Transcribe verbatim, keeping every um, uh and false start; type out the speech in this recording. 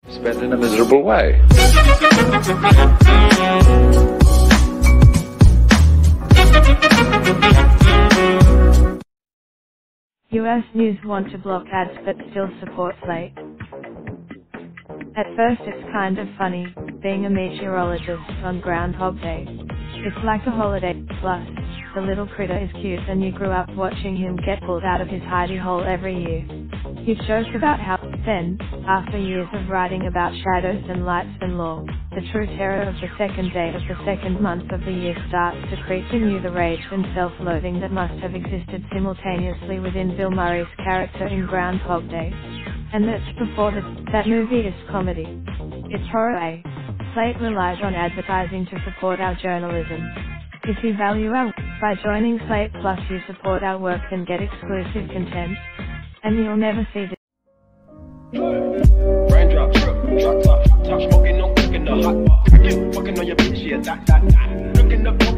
Spent in a miserable way. U S News want to block ads but still support Slate. At first it's kind of funny, being a meteorologist on Groundhog Day. It's like a holiday, plus, the little critter is cute and you grew up watching him get pulled out of his hidey hole every year. You joke about how, then, after years of writing about shadows and lights and lore, the true terror of the second day of the second month of the year starts to creep in you, the rage and self-loathing that must have existed simultaneously within Bill Murray's character in Groundhog Day. And that's before the, that movie is comedy. It's horror, eh? Slate relies on advertising to support our journalism. If you value our work, by joining Slate Plus you support our work and get exclusive content. And you'll never see this. Raindrop, drip, drop top, top smoking, no cooking the hot pot. Fucking on your bitch, yeah, that, that, that. Looking up.